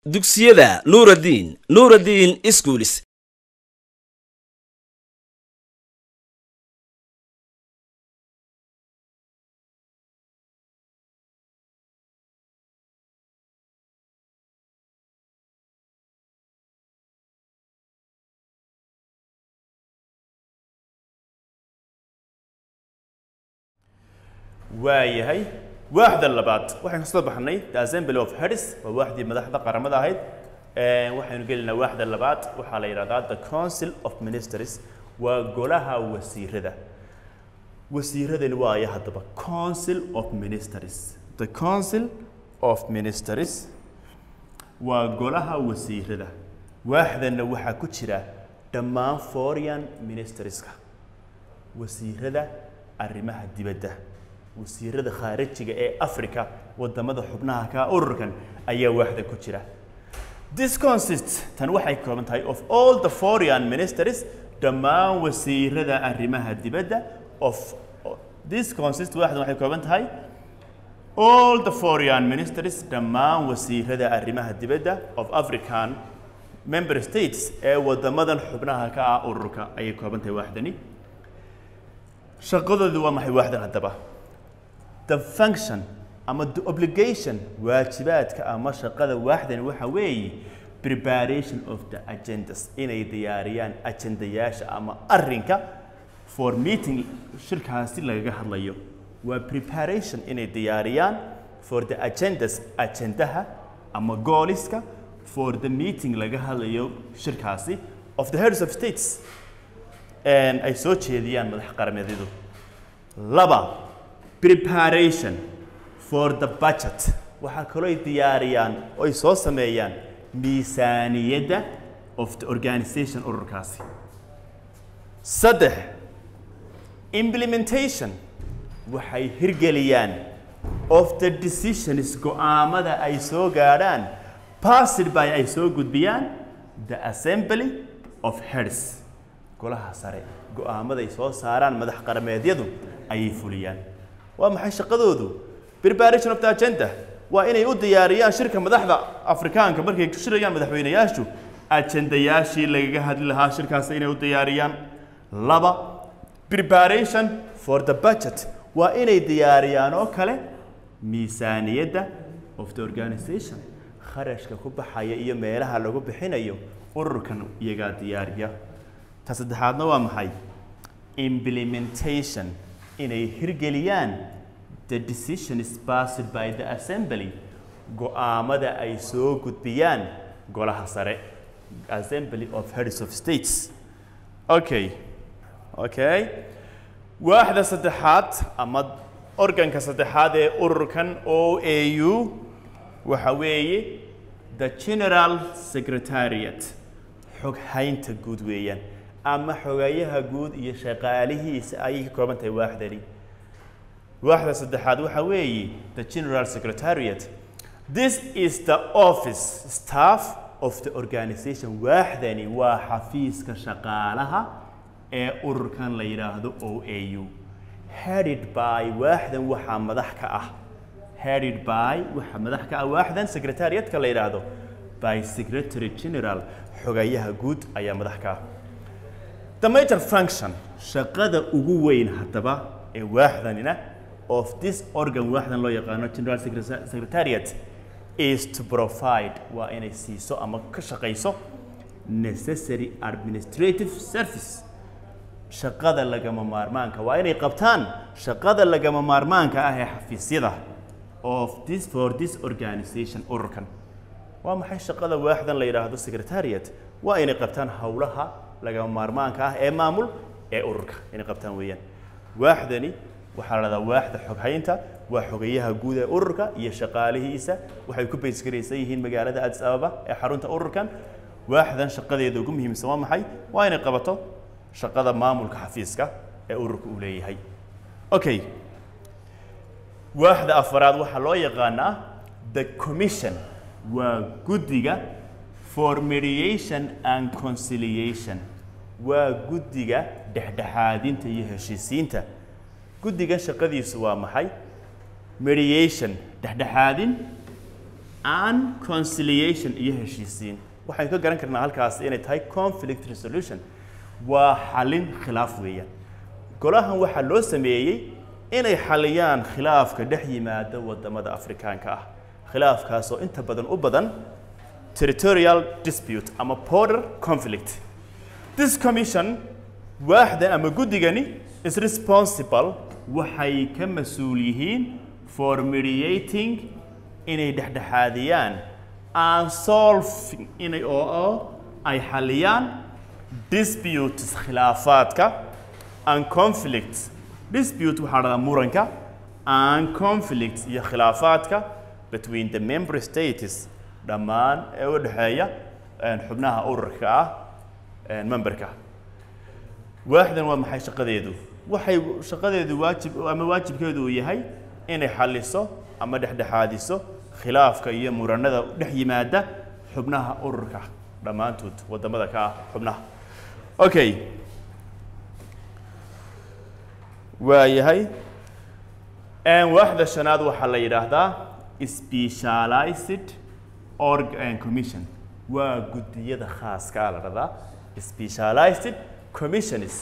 dugsiyada Nuruddin Schools waayahay waaxda labaad waxaan soo baxnay the assembly of heads waa waaxdii madaxda qaramada ahayd waxaanu gelinaa waaxda labaad waxa la yiraahdaa the council of ministers waa golaha wasiiradani waa ay hadaba council of ministers the council of ministers waa golaha wasiirada waaxdana waxa ku jira dhammaan foreign ministerska wasiirada arrimaha dibadda wasiirada khaarijiga ee Afrika wadamada xubnaha ka ururkan ayaa waaxda ku jira this consists tan waxay ka kooban tahay of all the foreign ministers dhammaan wasiirada arrimaha dibadda of this consists waaxda waxay ka kooban tahay all the foreign ministers dhammaan wasiirada arrimaha dibadda of African member states ee wadamada xubnaha ka ururka ayay ka kooban tahay waaxdani shaqadoodu waa maxay waaxdan hadaba the function ama the obligation waajibaadka ama shaqada waaxdan waxa weeye preparation of the agendas inay diyaariyaan ajendayaasha ama arrinka for meeting shirkaasi laga hadlayo waa preparation inay diyaariyaan for the agendas ajendaha ama goaliska for the meeting laga hadlayo shirkaasi of the heads of states and ay soo jeediyaan madax qarameedyadu laba preparation for the budget waxa kale ay diyaariyaan oo ay soo sameeyaan miisaaniyada of the organization ururkaasi saddex implementation waxay hirgeliyaan of the decisions go'aamada ay soo gaadhaan passed by ay soo gudbiyaan the assembly of heads golaha sare go'aamada ay soo saaraan madax qarameedyadu ay fuliyaan waa maxay shaqadoodu preparation of the agenda waa inay u diyaariyaan shirka madaxda Afrikaanka markay ku shirayaan madaxweynayaashu ajendayaashii laga hadli lahaa shirkaas inay u diyaariyaan laba preparation for the budget waa inay diyaariyaan oo kale miisaaniyada of the organization kharashka ku baxaya iyo meelaha lagu bixinayo ururkan iyaga diyaariya ta saddexaadna waa maxay implementation inay hirgeliyaan the decision is passed by the assembly go'aamada ay soo gudbiyaan golaha sare assembly of heads of states okay waaxda saddexaad ama organka saddexaad ee ururkan OAU waxa weeye the general secretariat xoghaynta guud weeyaan ama xogayaha guud iyo shaqaalihiisa ay ka kooban tahay waaxdani waaxda saddexaad waxa weeye the general secretariat this is the office staff of the organization waaxdani waa xafiiska shaqaalaha ee ururkan la yiraahdo OAU headed by waaxdan waxa madax ka ah headed by waxa madax ka ah waaxdan secretariatka la yiraahdo by secretary general xogayaha guud ayaa madax ka ah the major function shaqada ugu weyn hadaba ee waaxdanina of this organ waaxdan loo yaqaano general secretariat is to provide waa inay siiso ama ka shaqeyso necessary administrative service shaqada lagama maarmaanka waa inay qabtaan shaqada lagama maarmaanka ah ee xafiisyada of this for this organization ururkan waa maxay shaqada waaxdan la yiraahdo secretariat waa inay qabtaan hawlaha lagama maarmaanka ah ee maamul ee ururka inay qabtaan weeyaan waaxdani waxa la yiraahdaa waaxda xoghaynta waa xogayaha guud ee ururka iyo shaqaalihiisa waxay ku beesgareysan yihiin magaalada Addis Ababa ee xarunta ururkan waaxdan shaqadeeda ugu muhiimsan waa maxay waa inay qabato shaqada maamulka xafiiska ee ururka uu leeyahay okay waaxda afraad waxa loo yaqaanaa the commission waa guddiga for mediation and conciliation waa guddiga dhexdhexaadinta iyo heshiisiinta guddiga shaqadiisu waa maxay mediation dhexdhexaadin and conciliation iyo heshiisiin waxay ka garan karnaa halkaas inay tahay conflict resolution waa xalin khilaaf weeyaan golahan waxa loo sameeyay inay xaliyaan khilaafka dhex yimaada wadamada Afrikaanka ah khilaafkaas oo inta badan u badan territorial dispute ama border conflict this commission waaxda ama guddigani is responsible waxay ka mas'uul yihiin for mediating inay dhexdhexaadiyaan and solving inay oo ay xaliyaan disputes khilaafaadka and conflicts dispute waxa la muranka and conflicts iyo khilaafaadka between the member states dhamaan ee u dhaxeeya xubnaha ururka ah memberka waaxdan waa maxay shaqadeedu waxay shaqadeedu waajibkeedu yahay inay xaliso ama dhexdhexaadiso khilaafka iyo muranada dhex yimaada xubnaha ururka dhamaantood wadamada ka xubnaha okay waayahay waaxda shanaad waxa la yiraahdaa specialized organ commission waa gudiyada khaaska ah la radaa specialized commissions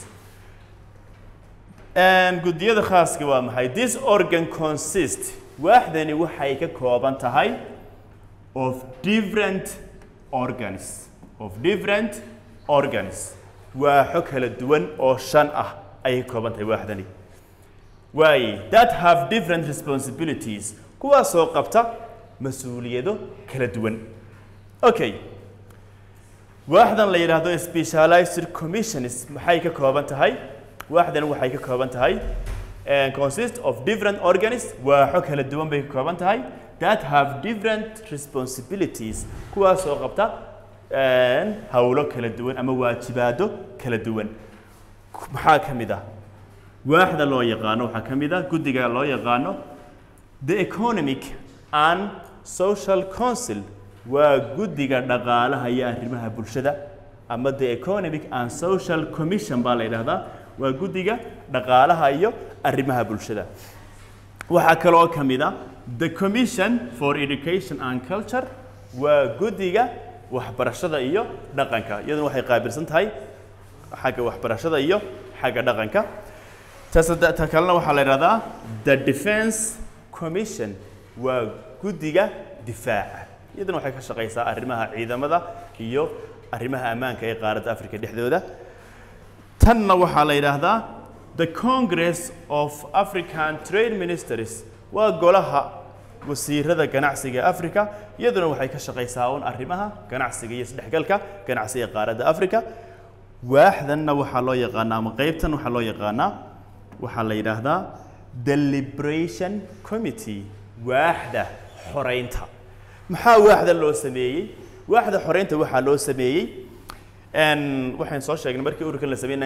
gudiyada khaaska waa maxay this organ consists waaxdani waxay ka kooban tahay of different organs waa xog kala duwan oo shan ah ay ka kooban tahay waaxdani way that have different responsibilities kuwaas oo qabta mas'uuliyado kala duwan okay waaxdan la yiraahdo specialized commissions maxay ka kooban tahay waaxdan waxay ka kooban tahay consist of different organs waa xog kala duwan bay ka kooban tahay that have different responsibilities kuwaas oo qabta hawlo kala duwan ama waajibaado kala duwan maxaa kamid ah waaxda loo yaqaano waxa kamid ah guddiga loo yaqaano the economic and social council waa guddiga dhaqaalaha iyo arrimaha bulshada ama the economic and social commission baa la yiraahdaa waa guddiga dhaqaalaha iyo arrimaha bulshada waxa kale oo kamid ah the commission for education and culture waa guddiga waxbarashada iyo dhaqanka iyaduna waxay qaabilsan tahay xagga waxbarashada iyo xagga dhaqanka ta kalena waxa la yiraahdaa the defense commission waa guddiga difaaca iyaduna waxay ka shaqeysaa arrimaha ciidamada iyo arrimaha ammaanka ee qaaradda Afrika dhexdooda tanna waxa la yiraahdaa the Congress of African Trade Ministers waa golaha wasiirada ganacsiga Afrika iyaduna waxay ka shaqeysaa arrimaha ganacsiga iyo isdhexgalka ganacsiga qaaradda Afrika waaxdanna waxa loo yaqaanaa ama qaybtan waxa loo yaqaanaa waxa la yiraahdaa the Liberation Committee waaxda xoreynta maxaa waaxda loo sameeyay waaxda xoreynta waxa loo sameeyay waxaan soo sheegnay markii ururkan la sameeyay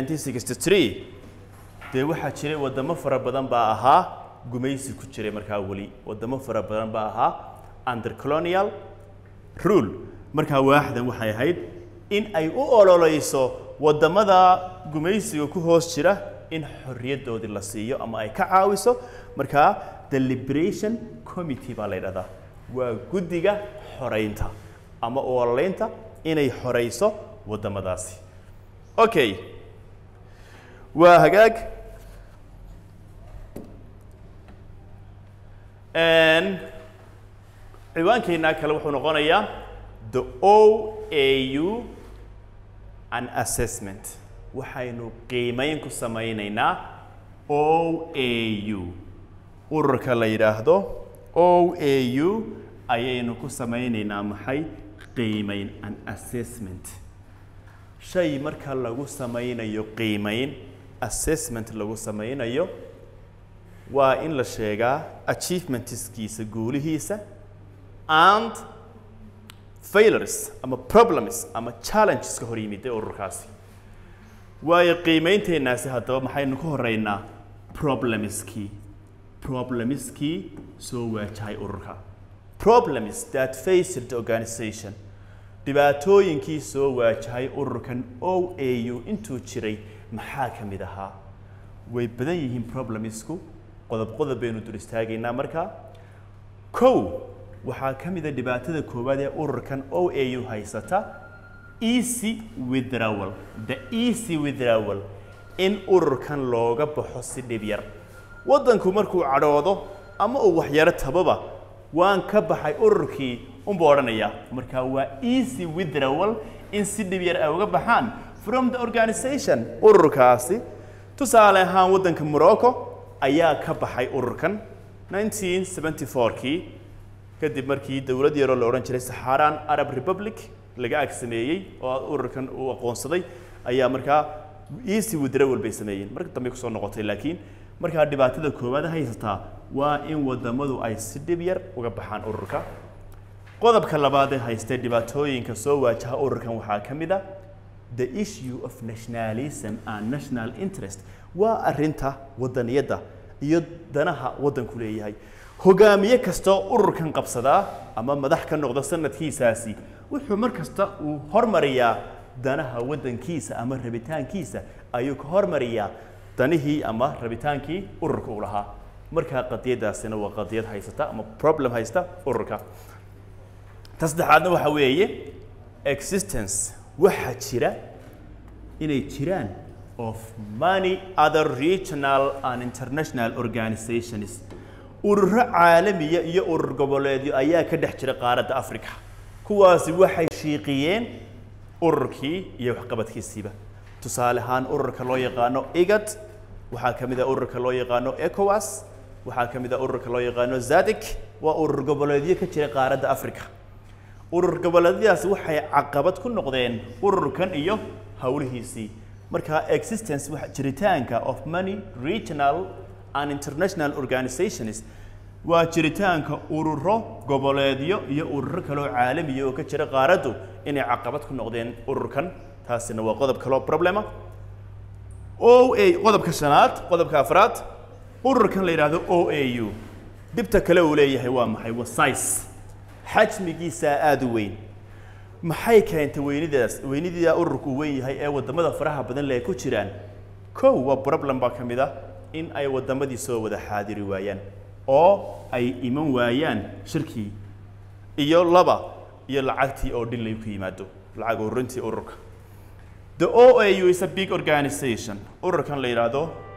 1963 de waxa jiray wadamo fara badan baa ahaa gumaysi ku jiray markaa wali wadamo fara badan baa ahaa under colonial rule markaa waaxdan waxay ahayd in ay u ololeyso wadamada gumaysiga ku hoos jira in xorriyadoodii la siiyo ama ay ka caawiso markaa the Liberation Committee baa la yiraahdaa waa guddiga xoreynta ama ololeynta inay xoreyso wadamadaasi okay waa hagaag ciwaankeena kale wuxuu noqonayaa the OAU an assessment waxaynu qiimeyn ku sameynaynaa OAU ururka la yiraahdo OAU ayaynu ku sameynaynaa maxay qiimeyn an assessment shay marka lagu sameynayo qiimeyn assessment lagu sameynayo waa in la sheegaa achievementskiisa guulihiisa and failures ama problems ama challenges ka hor yimid ururkaasi waayo qiimeynteenaasi haddaba maxaynu ku horeynaa problemskii soo waajahay ururka problems that faced the organization dhibaatooyinkii soo waajahay ururkan OAU intuu jiray maxaa ka mid ahaa way badan yihiin problemsku qodob baynu dul istaagaynaa markaa kow waxaa ka mid ah dhibaatada koowaad ee ururkan OAU haysata easy withdrawal the easy withdrawal in ururkan looga baxo si dhib yar waddanku markuu cadhoodo ama uu waxyaro tababa waan ka baxay ururkii unba odhanaya marka waa easy withdrawal in si dhib yar ay uga baxaan from the organization ururkaasi tusaale ahaan waddanka Morocco ayaa ka baxay ururkan 1974kii kadib markii dawlad yar oo la oran jiray Saharan Arab Republic laga agsameeyay oo ururkan uu aqoonsaday ayaa markaa easy withdrawal bay sameeyeen marka dambe ku soo noqotay laakiin marka dhibaatada koowaad haysata waa in wadamadu ay si dhib yar uga baxaan ururka qodobka labaad ee haystay dhibaatooyinka soo waajaha ururkan waxaa ka mid ah the issue of nationalism and national interest waa arinta wadaniyada iyo danaha wadanku leeyahay hogaamiye kasta ururkan qabsada ama madax ka noqdo sanadkiisaasi wuxuu markasta uu hormariyaa danaha wadankiisa ama rabitaankiisa ayuu ka hormariyaa danihii ama rabitaankii ururka uu lahaa marka qadiyadaasina waa qadiyad haysata ama problem haysta ururka tasaddexaadna waxa weeye existence waxa jira inay jiraan of many other regional and international organizations ururo caalamiya iyo urur goboleedyo ayaa ka dhex jira qaaradda Afrika kuwaasi waxay shiiqiyeen ururkii iyo waxqabadkiisiiba tusaale ahaan ururka loo yaqaano IGAD waxaa ka mid ah ururka loo yaqaano ECOWAS waxaa ka mid ah ururka loo yaqaano SADC waa urur goboleedyo ka jira qaaradda Afrika urur goboleedyadaas waxay caqabad ku noqdeen ururkan iyo hawlihiisii marka existence waxa jiritaanka of many regional and international organizations waa jiritaanka ururo goboleedyo iyo ururo kale oo caalami ah oo ka jira qaaraddu inay caqabad ku noqdeen ururkan taasina waa qodob kale oo problema OA qodobka shanaad qodobka afraad ururkan la yiraahdo OAU dibta kale uu leeyahay waa maxay waa size xajmigiisa aad u weyn maxay keentay weynidida ururku weyn yahay ee wadamada faraha badan leh ku jiraan kow waa problem ba kamid ah in ay wadamadii soo wada xaadiri waayaan oo ay iman waayaan shirkii iyo laba iyo lacagtii oo dhilay ku yimaado lacag ururintii ururka the OAU is a big organization ururkan la yiraahdo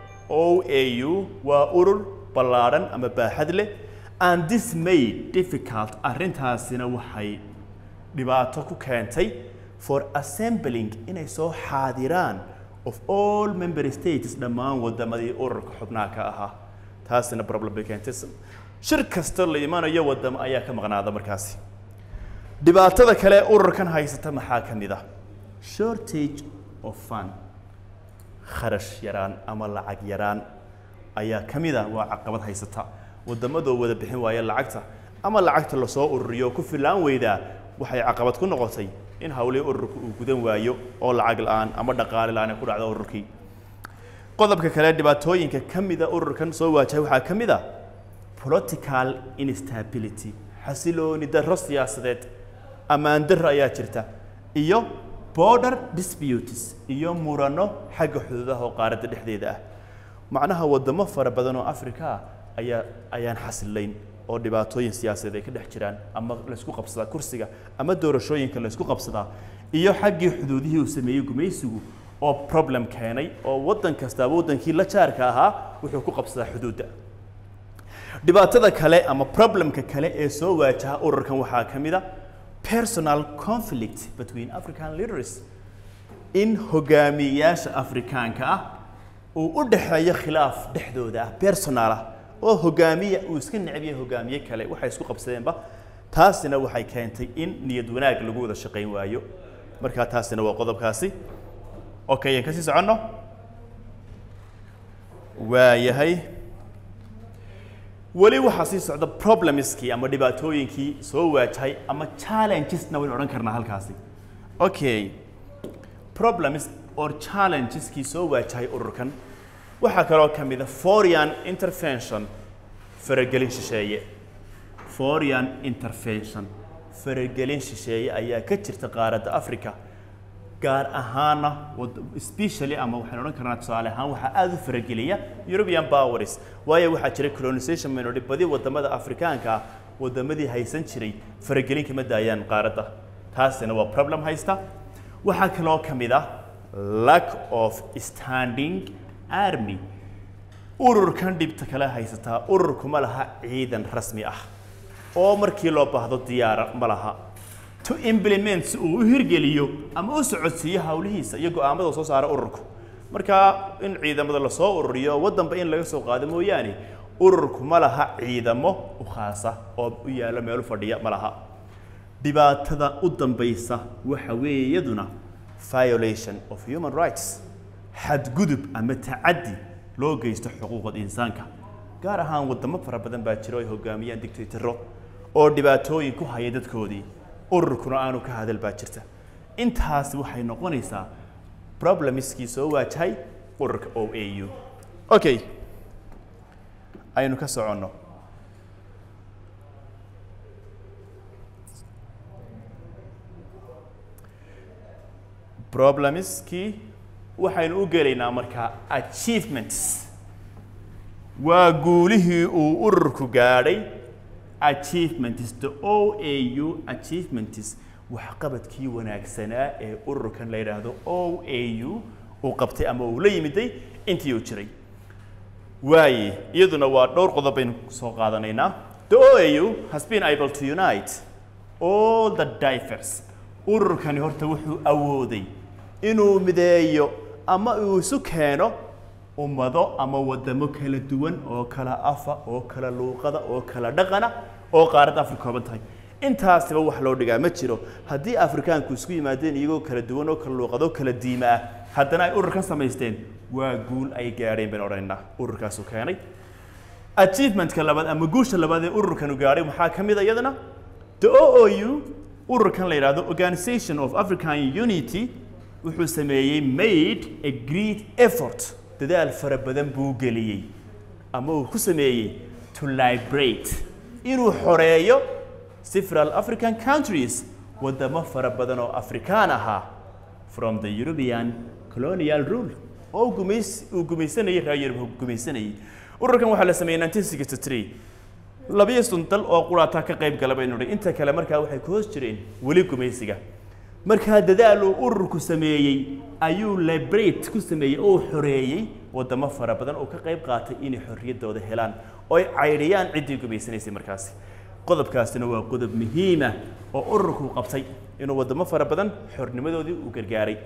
OAU waa urur ballaaran ama baaxad leh and this made difficult arrintaasina waxay dhibaato ku keentay for assembling inay soo xaadiraan of all member states dhammaan wadamadii ururka xubnaha ka ahaa taasina problem bay keentay shir kasta la imaanayo wadamo ayaa ka maqnaada markaasi dhibaatada kale ururkan haysata maxaa ka mid ah shortage of fund kharash yaraan ama lacag yaraan ayaa ka mid ah waa caqabad haysata wadamadu wada bixin waaya lacagta ama lacagta la soo ururiyo ku filaan weydaa waxay caqabad ku noqotay in hawlii ururku uu gudan waayo oo lacag la'aan ama dhaqaale la'aan ku dhacdo ururkii qodobka kale dhibaatooyinka kamida ururkan soo waajahay waxaa kamid ah political instability xasilooni darro siyaasadeed amaan darro ayaa jirta iyo border disputes iyo murano xagga xuduudaha oo qaaradda dhexdeeda ah macnaha wadamo fara badan oo Afrika ayaan xasilayn oo dhibaatooyin siyaasadeed ay ka dhex jiraan ama la isku qabsadaa kursiga ama doorashooyinka la isku qabsadaa iyo xaggii xuduudihii uu sameeyay gumaysigu oo problem keenay oo wadan kasta wadankii la jaarka ahaa wuxuu ku qabsadaa xuduudda dhibaatada kale ama problemka kale ee soo waajaha ururkan waxaa ka mid ah personal conflict between African leaders in hogaamiyaasha Afrikaanka ah uu u dhaxeeyo khilaaf dhexdooda ah personal ah oo hogaamiye uu iska necbiye hogaamiye kale waxay isku qabsadeenba taasina waxay keentay in niyad wanaag lagu wada shaqeyn waayo marka taasina waa qodobkaasi okay ka sii socono waayahay wali waxa sii socda problemskii ama dhibaatooyinkii soo waajahay ama challengesna way oran karnaa halkaasi okay problems or challengeski soo waajahay ururkan waxa kale oo kamid ah foreign intervention faragelin shisheeye foreign intervention faragelin shisheeye ayaa ka jirta qaaradda Afrika gaar ahaan especially ama waxaan oran karnaa tusaale ahaan waxa aad u farageliya European powers waayo waxa jira colonization minority badi wadamada Afrikaanka wadamadii haysan jiray faragelin kama daayaan qaaradda taasina waa problem haysta waxa kale oo kamid ah lack of standing army ururkan dhibta kala haysataa ururkuma laha ciidan rasmi ah oo markii loo baahdo diyaar ma laha to implement uu hirgeliyo ama uu socodsiyo hawlihiisa iyo go'aamada soo saara ururku marka in ciidamada la soo ururiyo wadanba in laga soo qaado mooyaane ururku ma laha ciidamo u khaasa oo u yaala meel fadhiya ma laha dhibaatada u dambaysa waxa weeyaduna violation of human rights xadgudub ama taaddi loo geysto xuquuqda insaanka gaar ahaan wadamo fara badan baa jiro ay hogaamiyaan dictatorro oo dhibaatooyin ku haya dadkoodii ururkuna aanu ka hadal baa jirta intaas waxay noqonaysaa problemskii soo waajahay ururka OAU okay aynu ka soconno problemskii waxaynu u gelaynaa markaa achievements waa guulihii uu ururku gaadhay achievements the OAU achievements waxqabadkii wanaagsanaa ee ururkan la yiraahdo OAU uu qabtay ama uu la yimiday intii uu jiray waaye iyaduna waa dhowr qodob aynu soo qaadanaynaa the OAU has been able to unite all the diverse ururkani horta wuxuu awooday inuu mideeyo ama uu isu keeno ummado ama wadamo kala duwan oo kala afa oo kala luuqada oo kala dhaqana oo qaaradda Afrika kooban tahay intaasba wax loo dhigaa ma jiro haddii Afrikaanku isku yimaadeen iyagoo kala duwan oo kala luuqado kala diima ah haddana ay ururkan samaysteen waa guul ay gaadheen baan odhanaynaa ururkaas uu keenay achievementka labaad ama guusha labaad ee ururkan uu gaadhay waxaa ka mid ah iyadana the OAU ururkan la yiraahdo Organization of African Unity wuxuu sameeyay made a great effort dadaal fara badan buu geliyay ama uu ku sameeyay to liberate inuu xoreeyo several African countries wadamo fara badan oo Afrikaan ahaa from the European colonial rule oo gumaysanayay raayir gumaysanayay ururkan waxa la sameeyay 1963 labiyo dal oo quraata ka qayb galay inuu inta kale markaa waxay ku hoos jireen wali gumaysiga marka dadaal uu ururku sameeyay ayuu liberate ku sameeyay oo xoreeyay wadamo fara badan oo ka qayb qaatay in xorriyadooda helaan oo ay cayriyaan cidii gumaysanaysay markaasi qodobkaasina waa qodob muhiim ah oo ururku qabtay inuu wadamo fara badan xornimadoodii u gargaaray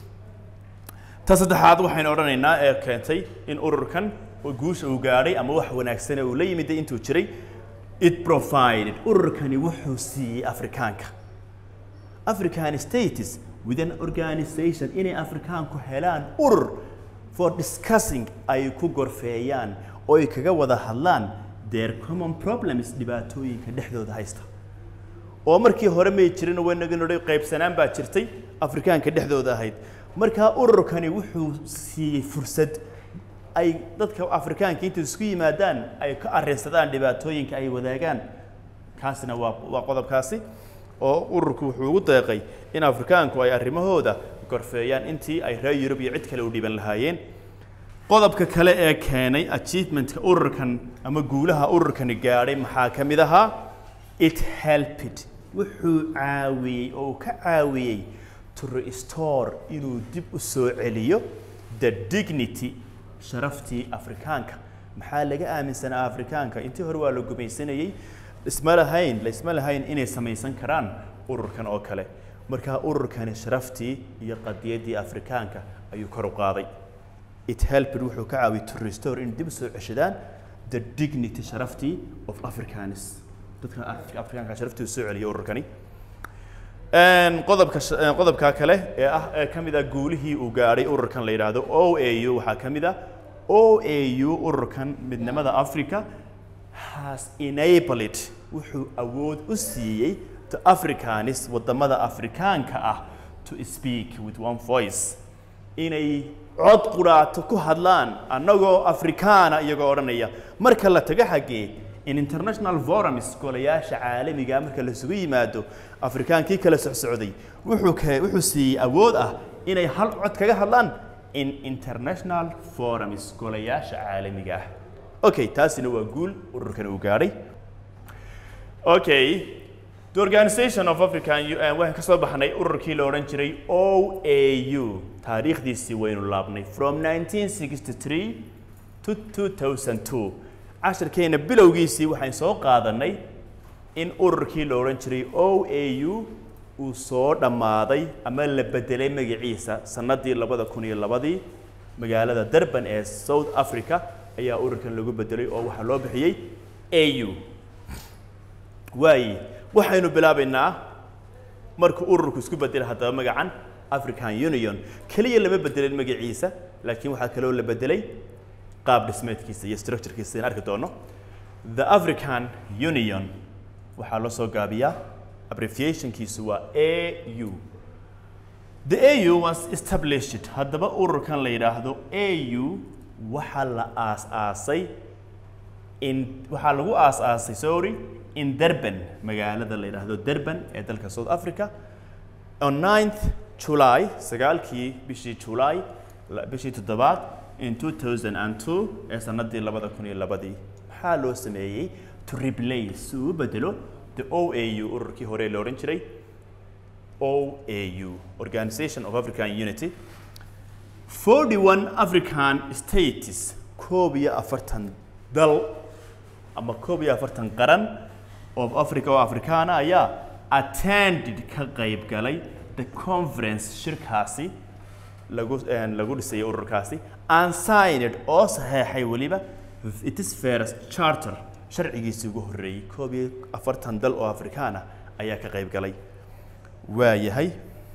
ta saddexaad waxaynu odhanaynaa ee keentay in ururkan guusha uu gaadhay ama wax wanaagsan uu la yimid intuu jiray it provided ururkani wuxuu siiyay Afrikaanka African states with an organization in Afrikaanku helaan urur for discussing ay ku gorfeeyaan oo ay kaga wada hadlaan their common problems dhibaatooyinka dhexdooda haysta oo markii hore ma jirin wanaga nodhay qaybsanaan baa jirtay Afrikaanka dhexdooda ahayd marka ururkani wuxuu siiyay fursad ay dadka Afrikaanka inta isku yimaadaan ay ka arrinsadaan dhibaatooyinka ay wadaagaan kaasina waa qodobkaasi oo ururku wuxuu ugu deeqay in Afrikaanku ay arrimahooda gorfeeyaan intii ay reer Yurub iyo cid kale u dhiban lahaayeen qodobka kale ee keenay achievementka ururkan ama guulaha ururkani gaadhay maxaa ka mid ahaa it helped wuxuu caawiyay oo ka caawiyay to restore inuu dib u soo celiyo the dignity sharaftii Afrikaanka maxaa laga aaminsanaa Afrikaanka intii hore waa la gumaysanayay isma lahayn inay samaysan karaan ururkan oo kale marka ururkan sharaftii iyo qadiyadii Afrikaanka ayuu kor u qaaday it helped wuxuu ka caawiyay to restore in dib soo ceshadaan the dignity sharaftii of Africans dadka Afrikaanka sharaftii soo celiyo ururkani qodobka kale ee kamid ah guulihii uu gaadhay ururkan la yiraahdo OAU waxa kamid ah OAU ururkan midnimada Afrika has enabled wuxuu awood u siiyay to Africans wadamada Afrikaanka ah to speak with one voice inay cod quraato ku hadlaan anagoo Afrikaana iyagoo oranaya marka la taga xagee in international forums golayaasha caalamiga marka la isugu yimaado Afrikaankii kala socday wuxuu siiyay awood ah inay hal cod kaga hadlaan in international forums golayaasha caalamiga okay taasina waa guul ururkan uu gaadhay Okay, the Organization of African waxaan ka soo baxnay ururkii la oran jiray OAU taariikhdiisii waynu laabnay from 1963 to 2002 casharkeena bilowgiisii waxaan soo qaadanay in ururkii la oran jiray OAU uu soo dhamaaday ama la bedelay magaciisa sanadii 2002 magaalada Durban ee South Africa ayaa ururkan lagu bedelay oo waxa loo bixiyay AU waxaynu bilaabaynaa markuu ururku isku bedelay hadaba magacan African Union kaliya lama bedelin magaciisa laakiin waxa kale oo la bedelay qaab dhismeedkiisa iyo structure-kiisa in arki doono the African Union waxa la soo gaabiyaa abbreviation-kiisu waa AU the AU was established hadaba ururkan la yiraahdo AU waxa la aas-aasay in Durban magaalada la yiraahdo Durban ee dalka South Africa on 9th July sagaalkii bishii July bishii 7 in 2002 ee sanadii 2002 waxa loo sameeyay to replace uu bedelo the OAU ururkii hore loo oran jiray OAU Organization of African Unity 41 African states koobiya 40 dal ama koobiya 40 qaran of Africa oo Afrikaana ayaa attended ka qayb galay the conference shirkaasi lagu dhisay ururkaasi and signed oo saxeexay waliba its first charter sharcigiisii ugu horeeyay koobiya 40 dal oo Afrikaana ayaa ka qayb galay waayahay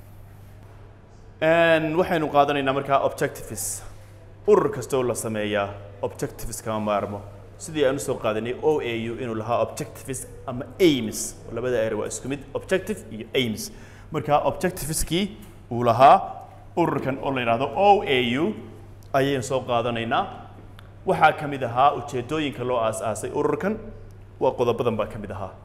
waxaynu qaadanaynaa markaa objectives urur kasta oo la sameeyaa objectives kama maarmo sidii aanu soo qaadanay OAU inuu lahaa objectives ama aims labada eray waa isku mid objective iyo aims marka objectiveskii uu lahaa ururkan oo la yiraahdo OAU ayaynu soo qaadanaynaa waxa kamid ahaa ujeedooyinka loo aas-aasay ururkan waa qodobadan baa kamid ahaa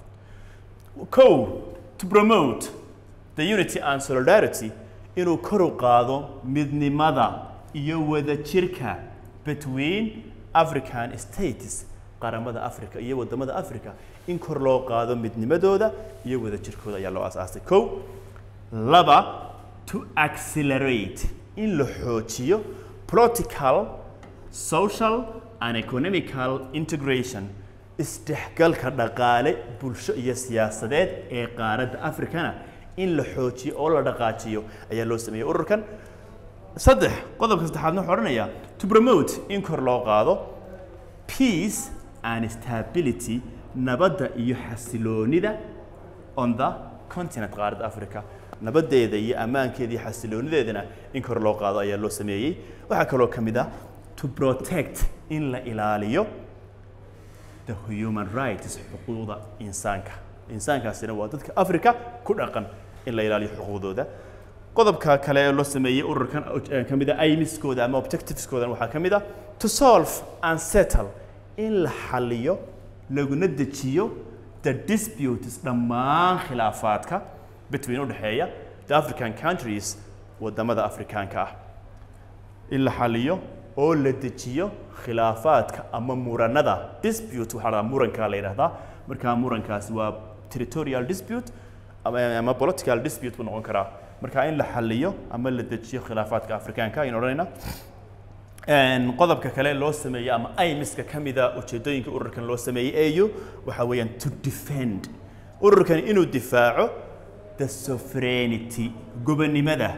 to promote the unity and solidarity inuu kor u qaado midnimada iyo wadajirka between African states qaramada Africa iyo wadamada Africa in kor loo qaado midnimadooda iyo wadajirkooda ayaa loo aas-aasay laba to accelerate in la xoojiyo political social and economical integration isdhexgalka dhaqaale bulsho iyo siyaasadeed ee qaaradda Afrikana in la xoojiyo oo la dhaqaajiyo ayaa loo sameeyay ururkan qodobka saddexaadna wuxuu oranayaa to promote in kor loo qaado peace and stability nabadda iyo xasiloonida on the continent qaaradda Africa nabadeeda iyo ammaankeeda iyo xasiloonideedana in kor loo qaado ayaa loo sameeyay waxa kale oo kamid ah to protect in la ilaaliyo the human rights xuquuqda insaankaasina waa dadka Africa ku dhaqan in la ilaaliyo xuquuqdooda qodobka kale ee loo sameeyay ururkan kamid ah aimiskooda ama objectiveskooda waxa kamid ah to solve and settle in la xaliyo laguna dejiyo the disputes dhammaan khilaafaadka between u dhaxeeya the African countries wadamada Afrikaanka ah in la xaliyo oo la dejiyo khilaafaadka ama muranada dispute waxa muranka la yiraahdaa marka murankaasi waa territorial dispute ama political dispute buu noqon karaa marka in la xaliyo ama la dejiyo khilaafaadka Afrikaanka in oranayna qodobka kale loo sameeyay ama aimiska kamida ujeedooyinka ururkan loo sameeyay AU waxa weeyaan to defend ururkan inuu difaaco the sovereignty gobonimada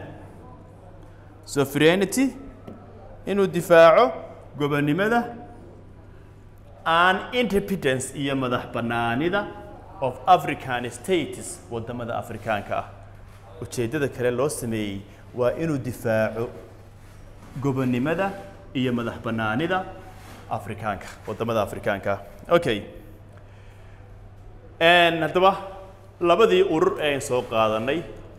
inuu difaaco gobonimada and independence iyo madax banaanida of African states wadamada Afrikaanka ah ujeedada kale loo sameeyay waa inuu difaaco gobonimada iyo madax banaanida Afrikaanka wadamada Afrikaanka hadaba labadii urur ee soo qaadanay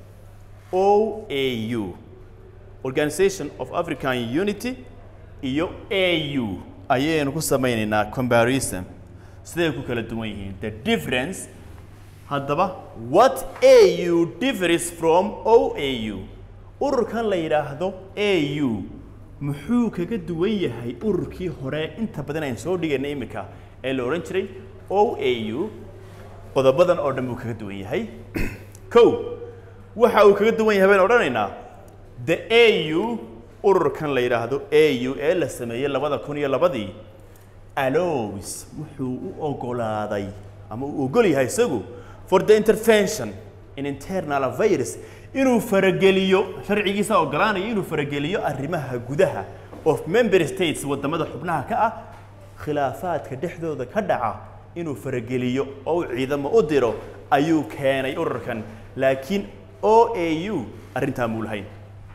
OAU Organization of African Unity iyo AU ayaynu ku sameynaynaa comparison sidee ku kala duwan yihiin the difference hadaba what AU differs from OAU ururkan la yiraahdo AU muxuu kaga duwan yahay ururkii hore inta badan ay soo dhigeen imika ee la oran jiray OAU qodobadan oo dhan buu kaga duwan yahay kow waxa uu kaga duwan yahay baan odhanaynaa the AU ururkan la yiraahdo AU ee la sameeyay 2002 allows wuxuu u ogolaaday ama uu ogol yahay isagu for the intervention in internal affairs inuu farageliyo sharcigiisa ogolaanaya inuu farageliyo arrimaha gudaha of member states wadamada xubnaha ka ah khilaafaadka dhexdooda ka dhaca inuu farageliyo oo ciidamo u diro ayuu keenay ururkan laakiin OAU arrinta muu lahayn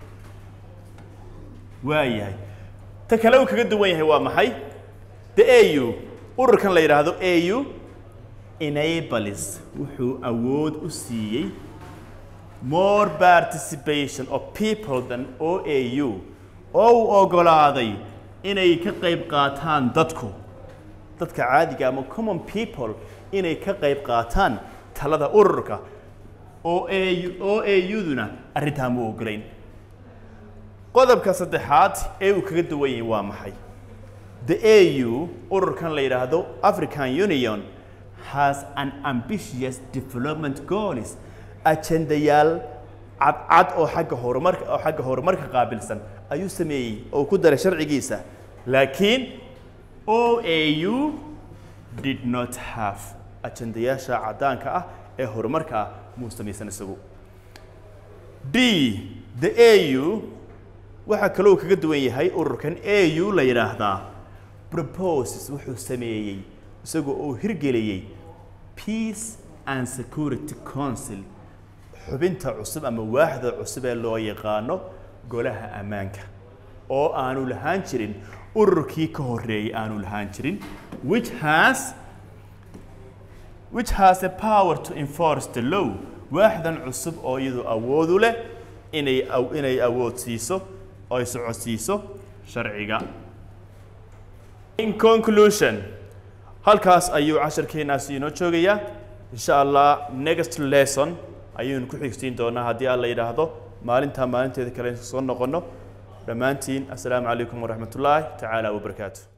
waayahay ta kale uu kaga duwan yahay waa maxay the AU ururkan la yiraahdo AU enables wuxuu awood u siiyay more participation of people than OAU oo ogolaaday inay ka qayb qaataan dadka caadiga ama common people inay ka qayb qaataan talada ururka OAU-duna arrintaa ma ogolayn qodobka saddexaad ee uu kaga duwan yahay waa maxay the AU ururkan la yiraahdo African Union has an ambitious development goals ajendayaal cad oo xagga horumarka qaabilsan ayuu sameeyay oo ku daray sharcigiisa laakiin OAU did not have ajendayaasha cadaanka ah ee horumarka muu samaysan isagu the AU waxa kale uu kaga duwan yahay ururkan AU la yiraahdaa proposes wuxuu sameeyay isagu oo hirgeliyay Peace and Security Council xubinta cusub ama waaxda cusub ee loo yaqaano golaha ammaanka oo aanu lahaan jirin ururkii ka horeeyay aanu lahaan jirin which has a power to enforce the law waaxdan cusub oo iyadu awood u leh inay awood siiso oo ay socodsiiso sharciga in conclusion halkaas ayuu casharkeenaasi inoo joogayaa insha Allah next lesson ayuun ku xigsiin doonaa haddii alla yiraahdo maalinteeda kale soo noqono dhammaantiin assalaamu calaykum waraxmatullaahi tacaala wabarakaatuh